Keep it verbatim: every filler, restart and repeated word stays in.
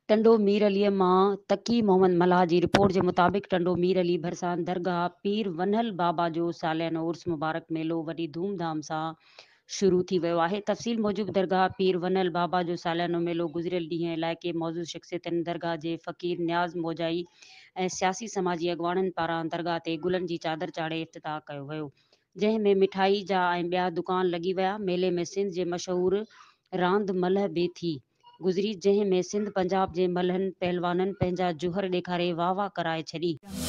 टंडो मीर अलीअ मां तकी मोहम्मद मल्हाह जी रिपोर्ट जे मुताबिक़ टंडो मीर अली भरसान दरगाह पीर वन्हल बाबा जो सालियानो उर्स मुबारक मेलो वॾी धूमधाम सां शुरू थी वियो आहे। तफ़सील मूजिबि दरगाह पीर वन्हल बाबा जो सालियानो मेलो गुज़िरियल ॾींहुं इलाइक़े मौजूद शख़्सियतनि दरगाह जे फ़क़ीर न्याज़ मौजाई ऐं सियासी समाजी अॻवाननि पारां दरगाह ते गुलनि जी चादर चाढ़े इफ़्तिताह कयो वियो, जंहिं में मिठाई जा ऐं ॿिया दुकान लॻी विया। मेले में सिंध जे मशहूरु रांदि मल्ह बि थी गुज़री, जंहिं में सिंध पंजाब जे मल्हनि पहलवाननि पंहिंजा जुहर ॾेखारे वाह वाह कराए छॾी।